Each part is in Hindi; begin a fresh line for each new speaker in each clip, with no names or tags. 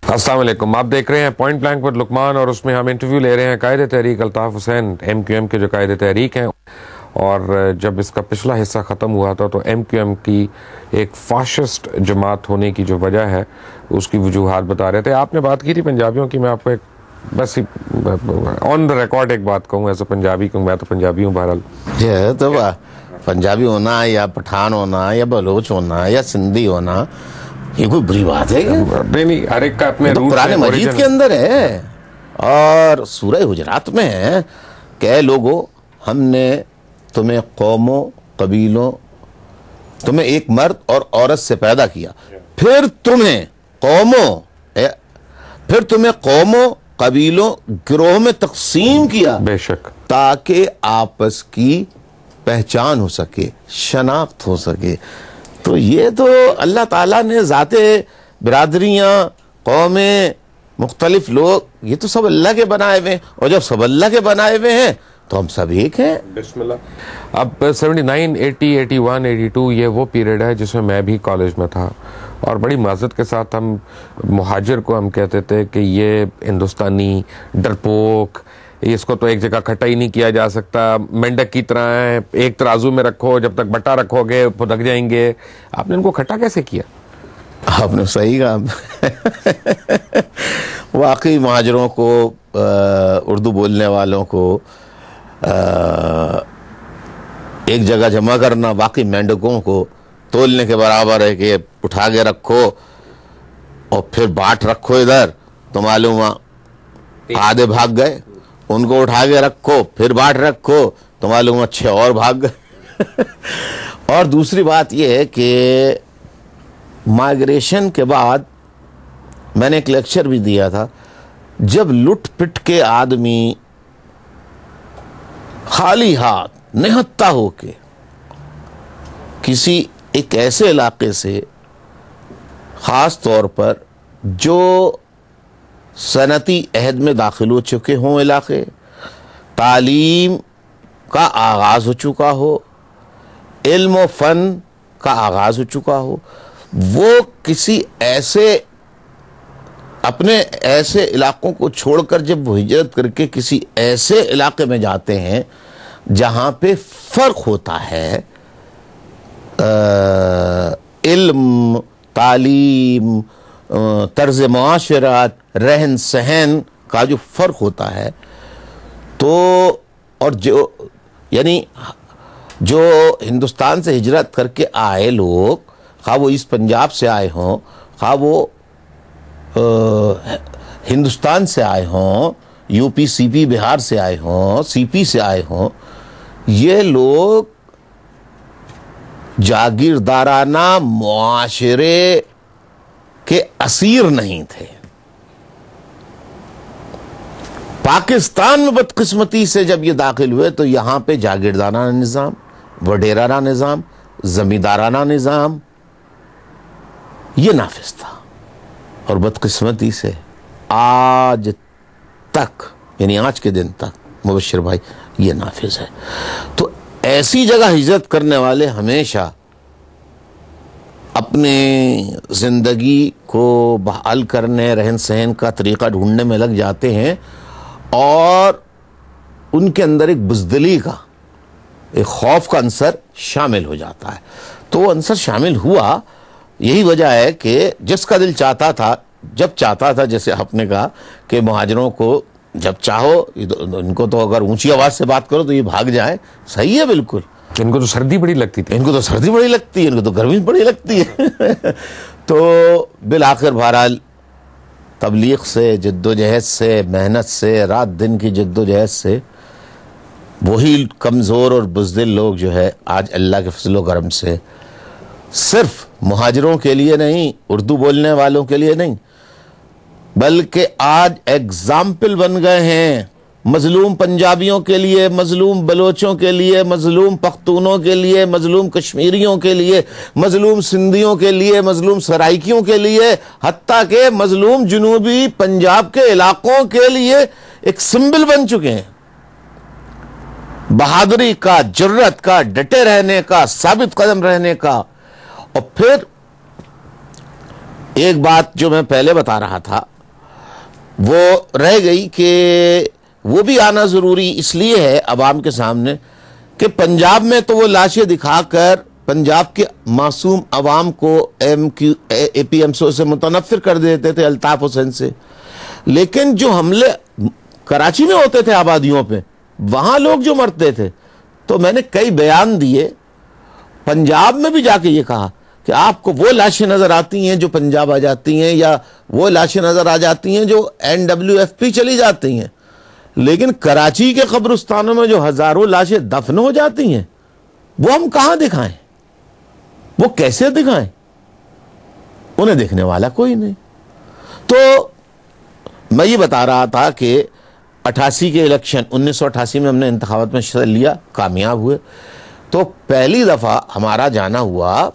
अस्सलाम वालेकुम। आप देख रहे हैं पॉइंट ब्लैंक विद लुकमान और उसमें हम इंटरव्यू ले रहे हैं कायदे तहरीक अल्ताफ हुसैन, MQM के जो कायदे तहरीक हैं। और जब इसका पिछला हिस्सा ख़त्म हुआ था तो MQM की एक फाशिस्ट जमात होने की जो वजह है उसकी वजूहात बता रहे थे। आपने बात की थी पंजाबियों की। मैं आपको एक बस ऑन द रिकॉर्ड एक बात कहूँ, ऐसा पंजाबी कहूँ, मैं तो पंजाबी हूँ बहरहाल।
ये तो पंजाबी होना या पठान होना या बलोच होना या सिंधी होना ये कोई बुरी बात है क्या?
नहीं, हर एक का अपने
तो कुरान मजीद के अंदर है और सूरह हुजरात में है, कह लोगों हमने तुम्हें कौमों कबीलों, तुम्हें एक मर्द और औरत से पैदा किया, फिर तुम्हें कौमों कबीलों गिरोह में तकसीम किया,
बेशक,
ताकि आपस की पहचान हो सके, शनाख्त हो सके। तो ये तो अल्लाह ताला ने ज़ाते बिरादरियाँ, कौमें, मुख्तलिफ लोग, ये तो सब अल्लाह के बनाए हुए हैं। और जब सब अल्लाह के बनाए हुए हैं तो हम सब एक हैं।
बिस्मिल्लाह। अब 79, 80, 81, 82 ये वो पीरियड है जिसमें मैं भी कॉलेज में था और बड़ी माजत के साथ हम मुहाजिर को हम कहते थे कि ये हिंदुस्तानी डरपोक, इसको तो एक जगह खटा ही नहीं किया जा सकता, मेंढक की तरह है, एक तराजू में रखो, जब तक बटा रखोगे फुदक जाएंगे। आपने इनको खटा कैसे किया?
आपने सही कहा। वाकई मुहाजिरों को, उर्दू बोलने वालों को एक जगह जमा करना वाकई मेंढकों को तोलने के बराबर है कि उठा के रखो और फिर बांट रखो इधर, तो मालूम आधे भाग गए, उनको उठा के रखो फिर बांट रखो तो मालूम अच्छे और भाग गए। और दूसरी बात यह है कि माइग्रेशन के बाद मैंने एक लेक्चर भी दिया था, जब लुट पिट के आदमी खाली हाथ निहत्ता होके किसी एक ऐसे इलाके से, खास तौर पर जो सनती अहद में दाखिल हो चुके हों इलाके, तालीम का आगाज़ हो चुका हो, इल्म व फ़न का आगाज़ हो चुका हो, वो किसी ऐसे अपने ऐसे इलाकों को छोड़कर जब वो हिजरत करके किसी ऐसे इलाके में जाते हैं जहाँ पे फ़र्क होता है, इल्म, तालीम, तर्ज मुआशरत, रहन सहन का जो फ़र्क होता है, तो और जो यानी जो हिंदुस्तान से हिजरत करके आए लोग, खा वो ईस्ट पंजाब से आए हों, खा वो हिंदुस्तान से आए हों, यूपी सीपी बिहार से आए हों, सीपी से आए हों, ये लोग जागीरदाराना मुआशरे के असीर नहीं थे। पाकिस्तान में बदकिस्मती से जब ये दाखिल हुए तो यहाँ पे जागीरदाराना निज़ाम, वडेराना निज़ाम, जमींदाराना निज़ाम ये नाफिज था। और बदकिस्मती से आज तक, यानी आज के दिन तक, मुबश्शिर भाई, ये नाफिज है। तो ऐसी जगह हिजरत करने वाले हमेशा अपने ज़िंदगी को बहाल करने, रहन सहन का तरीक़ा ढूंढने में लग जाते हैं और उनके अंदर एक बुज़दिली का, एक खौफ का अंसर शामिल हो जाता है। तो वो अंसर शामिल हुआ, यही वजह है कि जिसका दिल चाहता था, जब चाहता था, जैसे आपने कहा कि मुहाजिरों को जब चाहो इनको तो अगर ऊंची आवाज़ से बात करो तो ये भाग जाए, सही है बिल्कुल।
इनको तो सर्दी बड़ी लगती थी,
इनको तो सर्दी बड़ी लगती है, इनको तो गर्मी बड़ी लगती है। तो बिल आखिर बहरहाल तबलीग से, जद्दोजहद से, मेहनत से, रात दिन की जद्दोजहद से वही कमज़ोर और बुज़दिल लोग जो है आज अल्लाह के फज़ल व करम से सिर्फ मुहाजिरों के लिए नहीं, उर्दू बोलने वालों के लिए नहीं, बल्कि आज एग्जाम्पल बन गए हैं मजलूम पंजाबियों के लिए, मजलूम बलोचों के लिए, मजलूम पख्तूनों के लिए, मजलूम कश्मीरियों के लिए, मजलूम सिंधियों के लिए, मजलूम सराइकियों के लिए, हत्ता के मजलूम जुनूबी पंजाब के इलाकों के लिए एक सिंबल बन चुके हैं। बहादुरी का, जुर्रत का, डटे रहने का, साबित कदम रहने का। और फिर एक बात जो मैं पहले बता रहा था वो रह गई कि वो भी आना ज़रूरी इसलिए है अवाम के सामने कि पंजाब में तो वो लाशें दिखाकर पंजाब के मासूम अवाम को APMC से मुतनफ़िर कर देते थे, अल्ताफ़ हुसैन से। लेकिन जो हमले कराची में होते थे आबादियों पे, वहाँ लोग जो मरते थे, तो मैंने कई बयान दिए, पंजाब में भी जाके ये कहा कि आपको वो लाशें नज़र आती हैं जो पंजाब आ जाती हैं, या वो लाशें नज़र आ जाती हैं जो NWFP चली जाती हैं, लेकिन कराची के कब्रिस्तानों में जो हज़ारों लाशें दफन हो जाती हैं, वो हम कहाँ दिखाएं, वो कैसे दिखाएं? उन्हें देखने वाला कोई नहीं। तो मैं ये बता रहा था कि 88 के इलेक्शन, 1988 में हमने इंतखाबात में हिस्सा लिया, कामयाब हुए। तो पहली दफ़ा हमारा जाना हुआ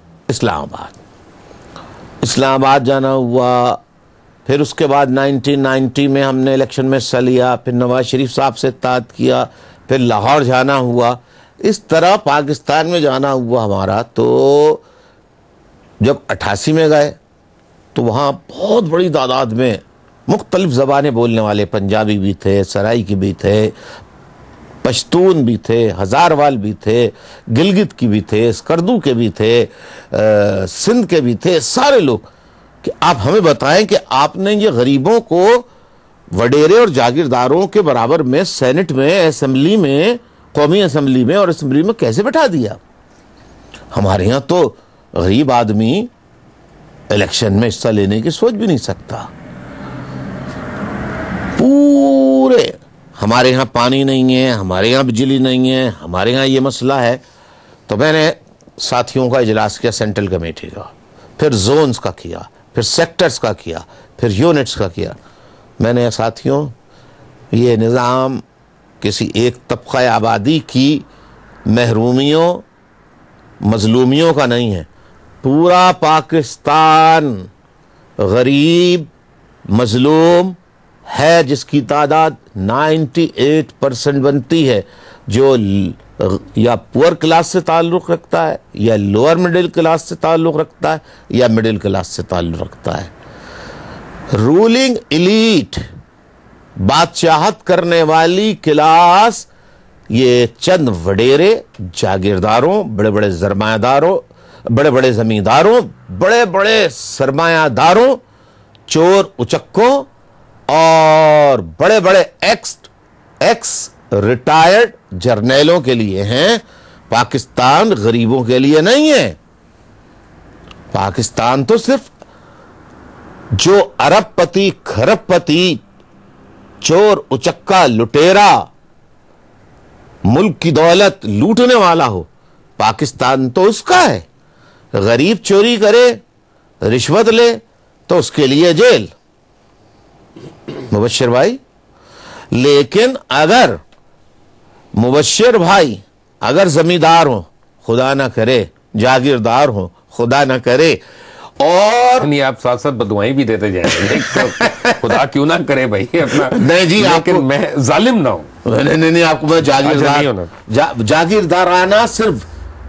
इस्लामाबाद जाना हुआ। फिर उसके बाद 1990 में हमने इलेक्शन में हिस्सा लिया, फिर नवाज शरीफ साहब से इत्तेहाद किया, फिर लाहौर जाना हुआ। इस तरह पाकिस्तान में जाना हुआ हमारा। तो जब 88 में गए तो वहाँ बहुत बड़ी तादाद में मुख्तलिफ ज़बानें बोलने वाले पंजाबी भी थे, सराइकी भी थे, पश्तून भी थे, हज़ारवाल भी थे, गिलगित की भी थे, स्कर्दू के भी थे, सिंध के भी थे, सारे लोग कि आप हमें बताएं कि आपने ये गरीबों को वडेरे और जागीरदारों के बराबर में सेनेट में, असेंबली में, कौमी असेंबली में और असेंबली में कैसे बैठा दिया? हमारे यहाँ तो गरीब आदमी इलेक्शन में हिस्सा लेने की सोच भी नहीं सकता। पूरे हमारे यहाँ पानी नहीं है, हमारे यहाँ बिजली नहीं है, हमारे यहाँ ये मसला है। तो मैंने साथियों का इजलास किया, सेंट्रल कमेटी का, फिर जोन्स का किया, फिर सेक्टर्स का किया, फिर यूनिट्स का किया। मैंने साथियों, ये निज़ाम किसी एक तबक़ा आबादी की महरूमियों, मजलूमियों का नहीं है। पूरा पाकिस्तान गरीब, मजलूम है, जिसकी तादाद 98% बनती है, जो या पुअर क्लास से ताल्लुक़ रखता है, या लोअर मिडिल क्लास से ताल्लुक़ रखता है, या मिडिल क्लास से ताल्लुक़ रखता है। रूलिंग एलीट, बादशाहत करने वाली क्लास, ये चंद वडेरे जागीरदारों, बड़े बड़े सरमायादारों, बड़े बड़े जमींदारों, बड़े बड़े सरमायादारों, चोर उचक्कों और बड़े बड़े एक्स रिटायर्ड जर्नैलों के लिए हैं। पाकिस्तान गरीबों के लिए नहीं है। पाकिस्तान तो सिर्फ जो अरबपति, खरबपति, चोर उचक्का, लुटेरा, मुल्क की दौलत लूटने वाला हो, पाकिस्तान तो उसका है। गरीब चोरी करे, रिश्वत ले, तो उसके लिए जेल, मुबश्शिर भाई। लेकिन अगर मुबश्शिर भाई अगर जमींदार हो, खुदा ना करे, जागीरदार हो, खुदा ना करे, और
नहीं, आप साथ साथ बदुआई भी देते जाएंगे तो खुदा क्यों ना करे भाई अपना।
नहीं जी,
लेकिन मैं जालिम ना हूं।
नहीं, आपको मैं जागीरदाराना सिर्फ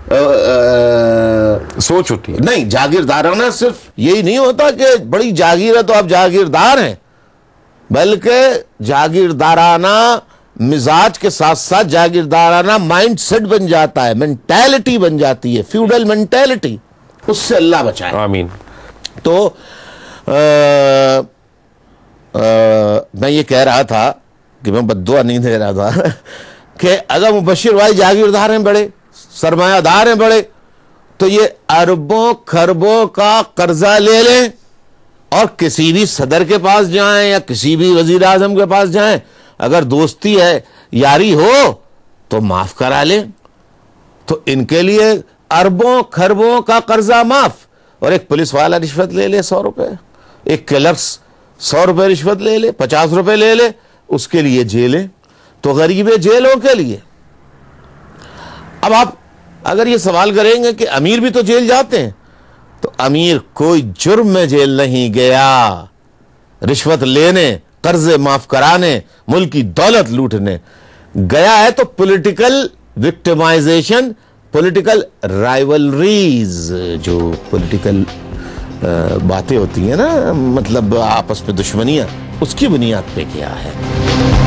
सोच होती है।
नहीं, जागीरदाराना सिर्फ यही नहीं होता कि बड़ी जागीर है तो आप जागीरदार हैं, बल्कि जागीरदाराना मिजाज के साथ साथ जागीरदाराना माइंड सेट बन जाता है, मेंटालिटी बन जाती है, फ्यूडल मेंटालिटी। उससे अल्लाह बचाए,
आमीन।
तो मैं ये कह रहा था कि मैं बद्दुआ नहीं दे रहा था कि अगर मुबश्शिर भाई जागीरदार हैं बड़े, सरमायादार हैं बड़े, तो ये अरबों खरबों का कर्जा ले लें और किसी भी सदर के पास जाएं या किसी भी वजीर आजम के पास जाएं, अगर दोस्ती है, यारी हो, तो माफ करा लें। तो इनके लिए अरबों खरबों का कर्जा माफ। और एक पुलिस वाला रिश्वत ले ले 100 रुपए, एक क्लर्क 100 रुपए रिश्वत ले ले, 50 रुपए ले ले, उसके लिए जेलें। तो गरीबे जेलों के लिए। अब आप अगर ये सवाल करेंगे कि अमीर भी तो जेल जाते हैं, तो अमीर कोई जुर्म में जेल नहीं गया, रिश्वत लेने, कर्जे माफ कराने, मुल्क की दौलत लूटने गया है। तो पॉलिटिकल विक्टिमाइजेशन, पॉलिटिकल राइवलरीज, जो पॉलिटिकल बातें होती हैं ना, मतलब आपस में दुश्मनियां, उसकी बुनियाद पे किया है।